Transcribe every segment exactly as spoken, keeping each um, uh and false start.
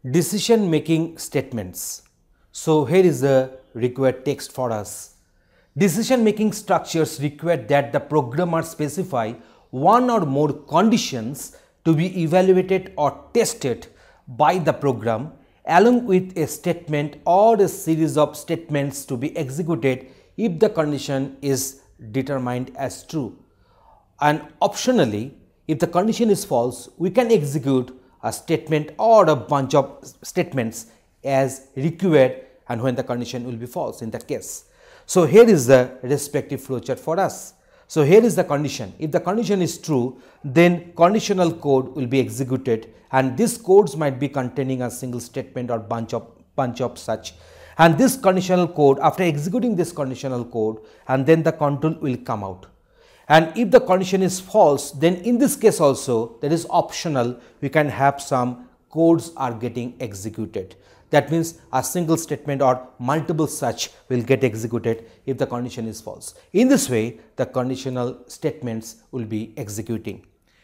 Decision making statements. So here is the required text for us. Decision making structures require that the programmer specify one or more conditions to be evaluated or tested by the program, along with a statement or a series of statements to be executed if the condition is determined as true. And optionally, if the condition is false, we can execute a statement or a bunch of statements as required, and when the condition will be false in that case. So here is the respective flowchart for us. So here is the condition. If the condition is true, then conditional code will be executed, and these codes might be containing a single statement or bunch of bunch of such. And this conditional code, after executing this conditional code, and then the control will come out. And if the condition is false, then in this case also, that is optional, we can have some codes are getting executed. That means a single statement or multiple such will get executed if the condition is false. In this way, the conditional statements will be executing.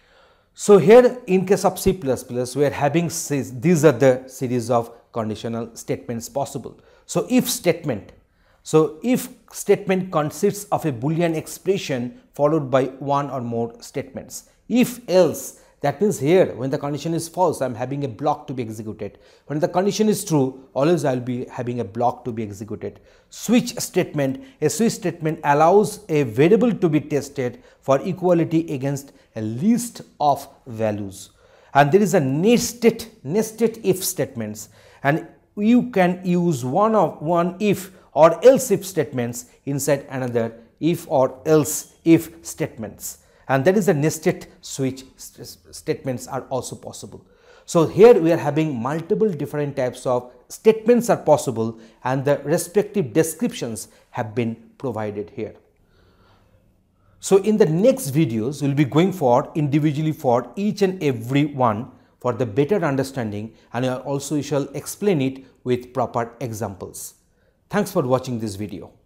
So here in case of C plus plus, we are having, these are the series of conditional statements possible. So if statement, so if statement consists of a Boolean expression followed by one or more statements. If else, that means here when the condition is false, I am having a block to be executed. When the condition is true, always I will be having a block to be executed. Switch statement, a switch statement allows a variable to be tested for equality against a list of values. And there is a nested, nested if statements, and you can use one of one if or else if statements inside another if or else if statements, and that is the nested switch st statements are also possible. So here we are having multiple different types of statements are possible, and the respective descriptions have been provided here. So in the next videos, we will be going for individually for each and every one for the better understanding, and also we shall explain it with proper examples. Thanks for watching this video.